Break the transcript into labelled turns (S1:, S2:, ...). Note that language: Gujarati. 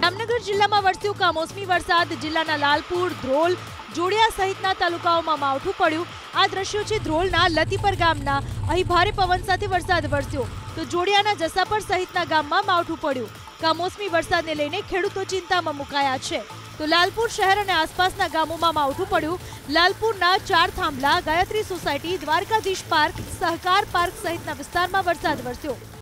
S1: જામનગર જિલ્લામાં વરસ્યો કમોસમી વરસાદ। જિલ્લાના લાલપુર, ધ્રોલ, જોડિયા સહિતના તાલુકાઓમાં માવઠું પડ્યું। આ દ્રશ્યો છે ધ્રોલના લતીપર ગામના। અહીં ભારે પવન સાથે વરસાદ વરસ્યો તો જોડિયાના જસાપર સહિતના ગામમાં માવઠું પડ્યું। કમોસમી વરસાદને લઈને ખેડૂતો ચિંતામાં મુકાયા છે તો લાલપુર શહેર અને આસપાસના ગામોમાં માવઠું પડ્યું। લાલપુરના ચાર થાંભલા, Gayatri society, Dwarkadhish park, Sahkar park સહિતના વિસ્તારમાં વરસાદ વરસ્યો।